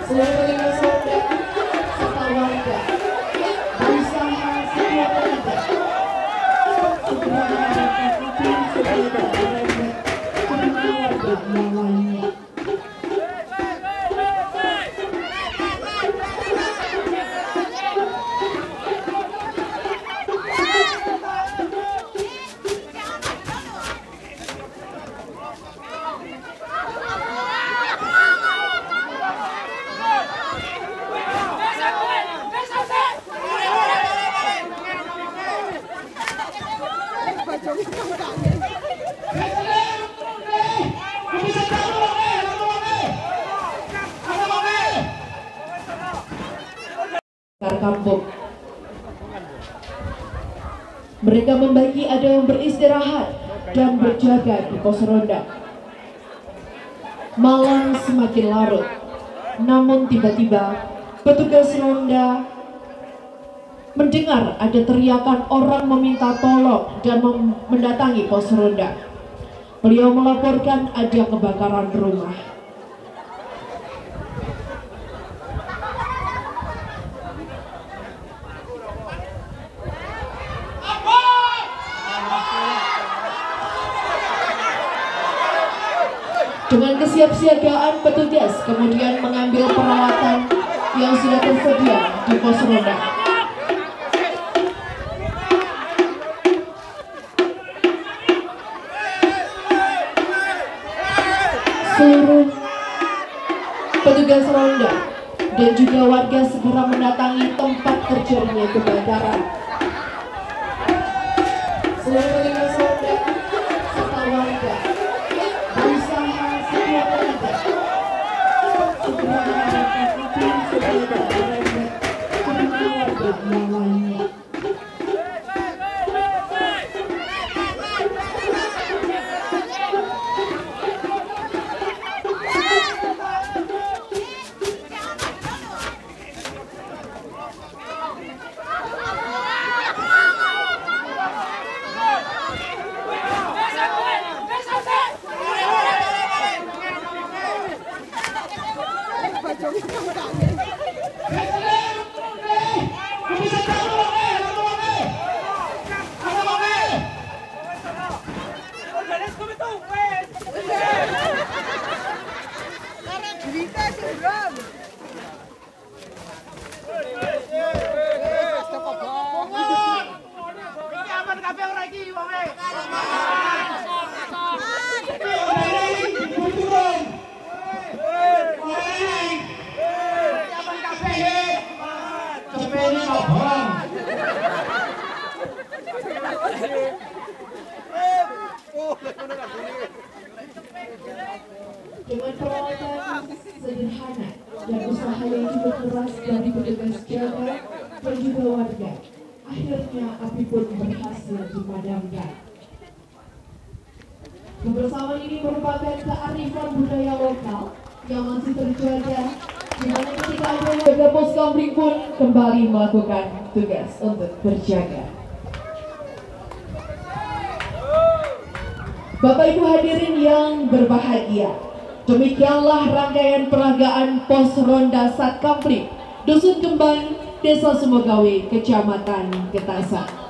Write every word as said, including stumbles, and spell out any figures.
seluruh petugas Ronda serta warga berusaha sekuat tenaga segera menyadarkan api supaya tak merembet ke dunia warga yang lainnya. Kampung. Mereka membagi ada yang beristirahat dan berjaga di pos ronda. Malam semakin larut, namun tiba-tiba petugas ronda mendengar ada teriakan orang meminta tolong dan mendatangi pos ronda. Beliau melaporkan ada kebakaran rumah. Dengan kesiapsiagaan, petugas kemudian mengambil peralatan yang sudah tersedia di pos ronda. Seluruh petugas ronda dan juga warga segera mendatangi tempat terjadinya kebakaran. Seluruh petugas ronda serta warga berusaha sekuat tenaga segera menyadarkan api supaya tak merembet ke dunia warga yang lainnya. Dengan peralatan sederhana dan usaha yang cukup keras dari petugas jaga dan juga warga, akhirnya api pun berhasil dipadamkan. Kebersamaan ini merupakan kearifan budaya lokal yang masih terjaga, di mana ketika ada warga pos Kamling pun kembali melakukan tugas untuk berjaga. Bapak Ibu hadirin yang berbahagia, demikianlah rangkaian peragaan pos ronda Sat Kamling, Dusun Kembang, Desa Sumogawe, Kecamatan Getasan.